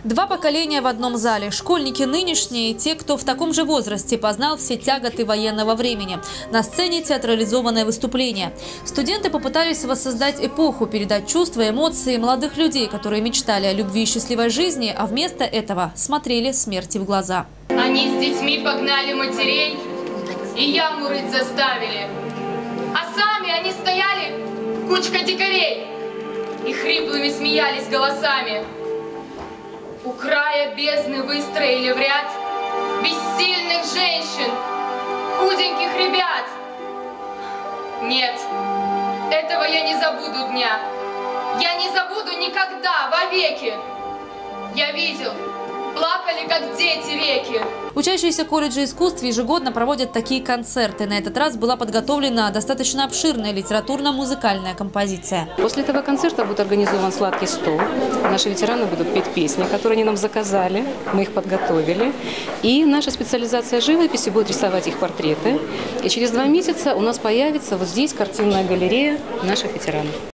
Два поколения в одном зале. Школьники нынешние и те, кто в таком же возрасте познал все тяготы военного времени. На сцене театрализованное выступление. Студенты попытались воссоздать эпоху, передать чувства и эмоции молодых людей, которые мечтали о любви и счастливой жизни, а вместо этого смотрели смерти в глаза. Они с детьми погнали матерей и яму рыть заставили. А сами они стояли кучка дикарей и хриплыми смеялись голосами. У края бездны выстроили в ряд бессильных женщин, худеньких ребят. Нет, этого я не забуду дня. Я не забуду никогда, вовеки. Я видел, плакали, как дети, реки. Учащиеся колледжа искусств ежегодно проводят такие концерты. На этот раз была подготовлена достаточно обширная литературно-музыкальная композиция. После этого концерта будет организован сладкий стол. Наши ветераны будут петь песни, которые они нам заказали. Мы их подготовили. И наша специализация живописи будет рисовать их портреты. И через 2 месяца у нас появится вот здесь картинная галерея наших ветеранов.